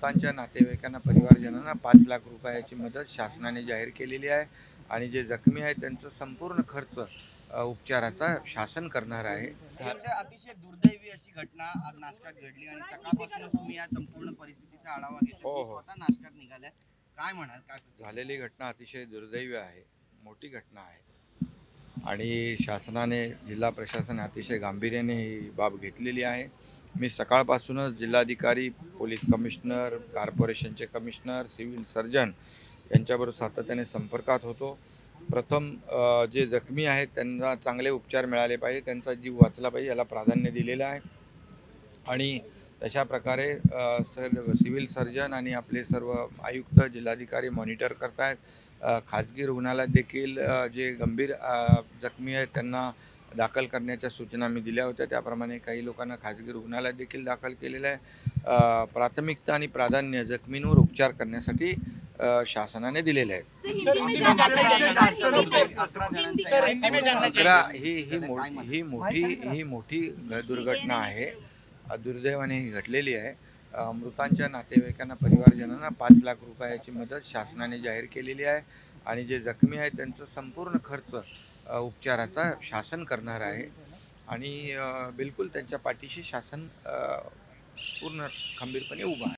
मृतांच्या नातेवाईकांना परिवारजनांना 5 लाख रुपयाची मदत शासनाने जाहीर केलेली आहे आणि जे जखमी आहेत त्यांचा संपूर्ण खर्च उपचाराचा शासन करणार आहे। अतिशय दुर्दैवी अशी घटना आज नाशकात घडली आणि सकाळपासूनच तुम्ही या संपूर्ण परिस्थितीचा आढावा घेतला। हो, स्वतः नाशकात निघाल्या, काय म्हणाल? काय झालेली घटना अतिशय दुर्दैवी आहे, मोठी घटना आहे आणि शासनाने जिल्हा प्रशासनाने अतिशय गांभीर्याने ही बाब घेतलेली आहे। मी सकाळपासूनच जिल्हाधिकारी, पोलीस कमिशनर, कॉर्पोरेशनचे कमिशनर, सिव्हिल सर्जन यांच्याबरोबर सातत्याने संपर्कात होतो। प्रथम जे जखमी आहेत त्यांना चांगले उपचार मिळाले पाहिजे, त्यांचा जीव वाचला पाहिजे याला प्राधान्य दिलेलं आहे आणि तशा प्रकारे सिव्हिल सर्जन आणि आपले सर्व आयुक्त जिल्हाधिकारी मॉनिटर करत आहेत। खाजगी रुग्णालयात देखील जे गंभीर जखमी आहेत त्यांना दाखल करण्याच्या सूचना मी दिल्या होत्या, त्याप्रमाणे काही लोकांना खाजगी रुग्णालयात देखील दाखल केलेलं आहे। प्राथमिकता आणि प्राधान्य जखमींवर उपचार करण्यासाठी शासनाने दिलेले आहेत। ही मोठी दुर्घटना आहे, दुर्दैवाने ही घडलेली आहे। मृतांच्या नातेवाईकांना परिवारजनांना 5 लाख रुपयाची मदत शासनाने जाहीर केलेली आहे आणि जे जखमी आहेत त्यांचा संपूर्ण खर्च उपचाराचा शासन करणार आहे आणि बिलकुल त्यांच्या पाठीशी शासन पूर्ण खंबीरपणे उभा आहे।